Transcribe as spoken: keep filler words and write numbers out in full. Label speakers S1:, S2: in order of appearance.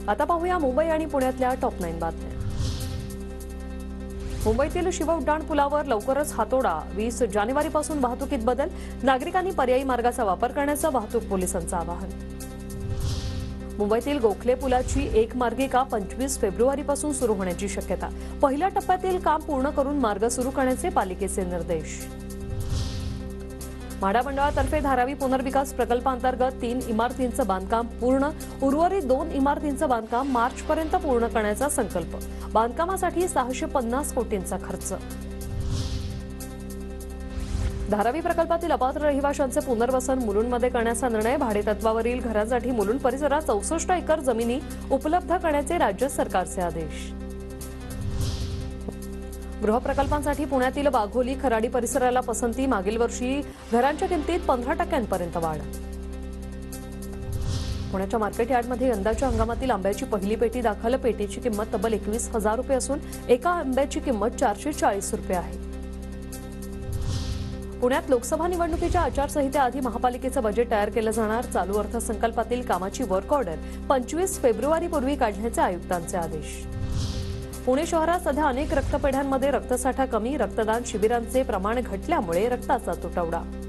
S1: आता पाहूया मुंबई आणि पुण्यातल्या टॉप नाईन बातम्या। मुंबईतील शिव उड्डाण पुलावर लवकरच हातोडा। वीस जानेवारीपासून वाहतुकीत बदल। नागरिकांनी पर्यायी मार्गाचा वापर करण्याचं वाहतूक पोलिसांचं आवाहन। मुंबईतील गोखले पुलाची एक मार्गिका पंचवीस फेब्रुवारीपासून सुरू होण्याची शक्यता। पहिल्या टप्प्यातील काम पूर्ण करून मार्ग सुरू करण्याचे पालिकेचे निर्देश। म्हाडा मंडळातर्फे धारावी पुनर्विकास प्रकल्पांतर्गत तीन इमारतींचं बांधकाम पूर्ण। उर्वरित दोन इमारतींचं बांधकाम मार्चपर्यंत पूर्ण करण्याचा संकल्प। बांधकामासाठी सहाशे पन्नास कोटींचा खर्च। धारावी प्रकल्पातील अपात्र रहिवाशांचे पुनर्वसन मुलुंडमध्ये करण्याचा निर्णय। भाडेतत्वावरील घरांसाठी मुलुंड परिसरात चौसष्ट एकर जमिनी उपलब्ध करण्याचे राज्य सरकारचे आदेश। गृहप्रकल्पांसाठी पुण्यातील वाघोली खराडी परिसराला पसंती। मागील वर्षी घरांच्या किमतीत पंधरा टक्क्यांपर्यंत वाढ। पुण्याच्या मार्केट यार्डमध्ये यंदाच्या हंगामातील आंब्याची पहिली पेटी दाखल। पेटीची किंमत तब्बल एकवीस हजार रुपये असून एका आंब्याची किंमत चारशे चाळीस रुपये आहे। पुण्यात लोकसभा निवडणुकीच्या आचारसंहितेआधी महापालिकेचं बजेट तयार केलं जाणार। चालू अर्थसंकल्पातील कामाची वर्क ऑर्डर पंचवीस फेब्रुवारीपूर्वी काढण्याचे आयुक्तांचे आदेश। पुणे शहरात सध्या अनेक रक्तपेढ्यांमध्ये रक्तसाठा कमी। रक्तदान शिबिरांचे प्रमाण घटल्यामुळे रक्ताचा तुटवडा।